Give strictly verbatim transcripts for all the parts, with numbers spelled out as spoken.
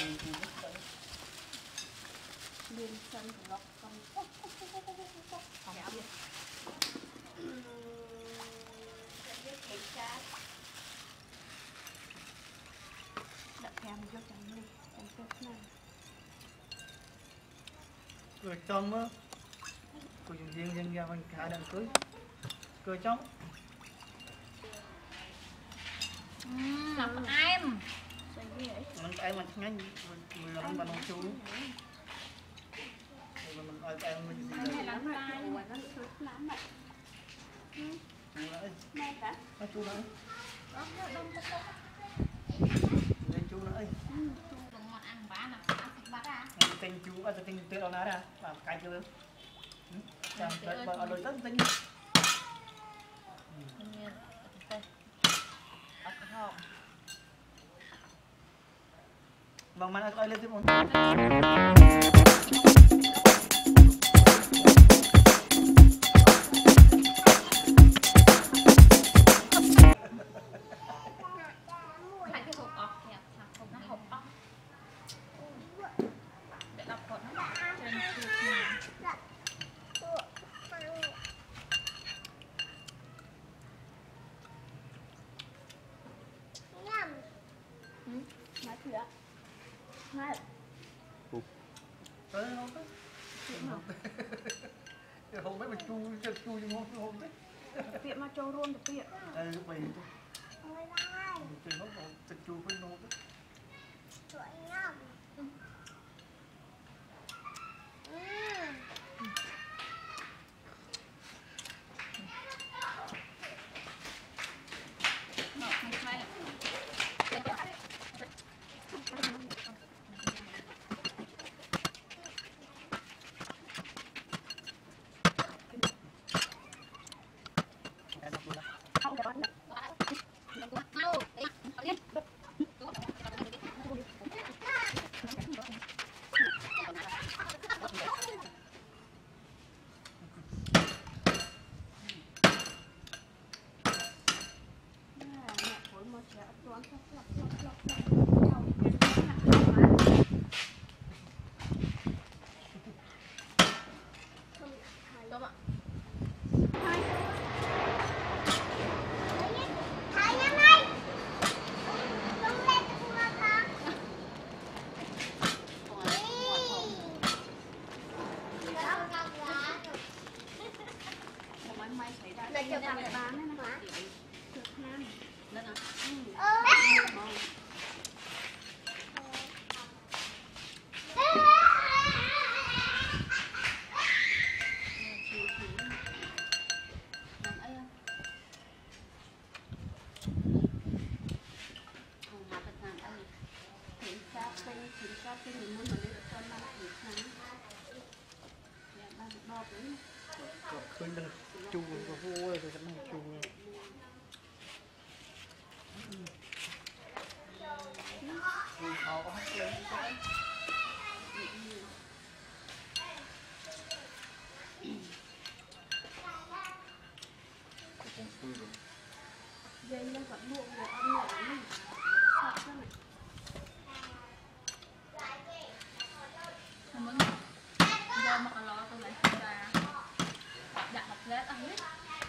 Liên sân của nó con không biết cái cá đặt kèm vô trong này trong cái này cười trong á cười riêng riêng ra con cá đang cưới cười trong làm em mình em mình ngay mình làm bằng chú mình ơi em mình gì này làm lại nó sốt lắm ạ này cả nó chú nữa đó đông tất cả đây chú nữa chú đừng mà ăn bá nào ăn thịt bá ra tên chú ở tên tên đâu nè ra làm cái chưa làm đợi ở đôi tất tính vâng mana coi lên tiếp một nói chuyện nói tới không tới hôm mấy mà chu chu như ngon hôm đấy tiệm mà châu luôn được tiệm đây lúc này chơi nó còn thịt chu với ngon đấy Đây cho tặng bán đấy nó được năm lên à khơi đang chu và vô rồi cái này chu họ hết lên cái dây nó vẫn buộc được ăn nhỏ này sợ sao này không muốn giờ mà lo tôi lại ra đặt học lết ăn hết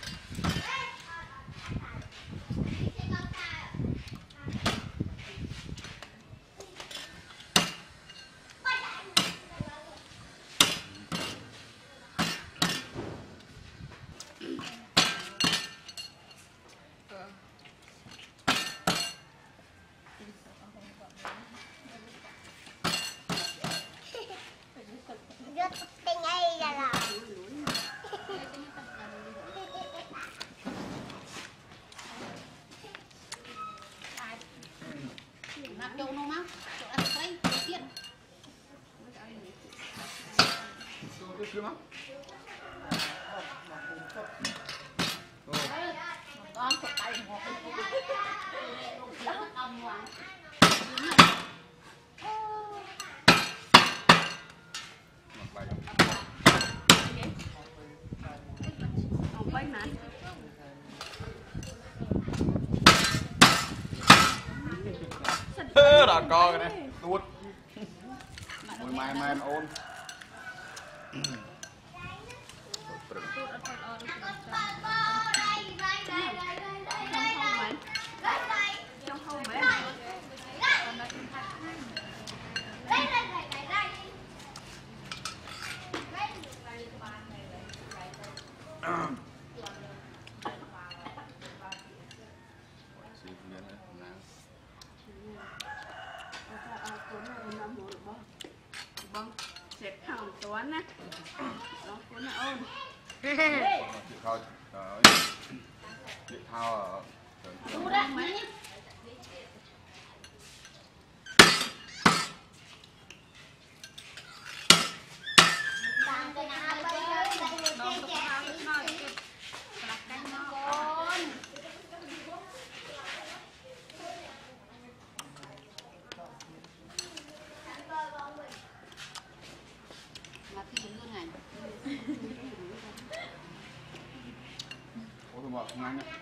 châu nó má chỗ ăn tay tiền cái kia má con sụt tay một đó âm ngoài không quay mà Thế là con này tuột មួយម៉ែម៉ែអូនพูดเอาไปเอาดูสิจ้าtrong hông mấy trong hông mấy bông xếp thằng toán á nó cuốn là ôn chị thôi chị thao Thu đó mấy ủa tôi bảo không ăn nhá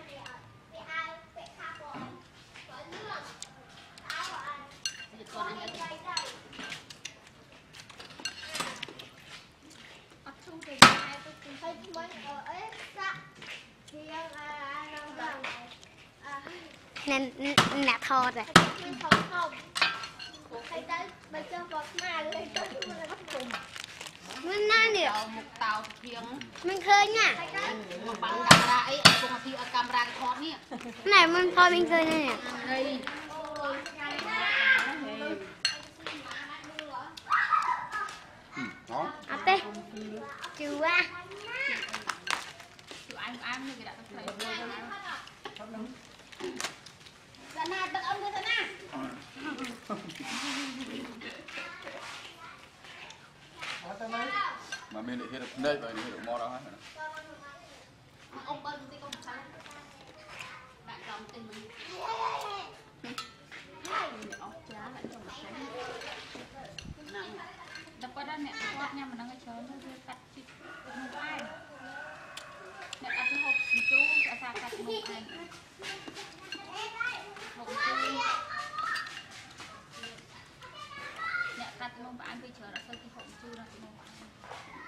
nên nè thò rồi mình nè nè một tàu kiếng mình khơi nha một bằng camera ấy cùng thì camera cái thoát nhỉ này mình thôi mình khơi nè đây đó à tê chưa quá tụi anh ăn như cái đã thấy Dạ nè, tao ông đưa thế nè. mà mình để được đây rồi để được mo đó hết ông bân thì không sao bạn dòng tình mình để ốc chá lại cho một cái nặng đập qua đó nè thoát nha mà nó ngay trơn thôi cắt thịt một ai nè ăn cái hộp chú ở xa cắt một ai hộp chú nè cắt một bạn bây giờ nó hơi cái hộp chú nó một ai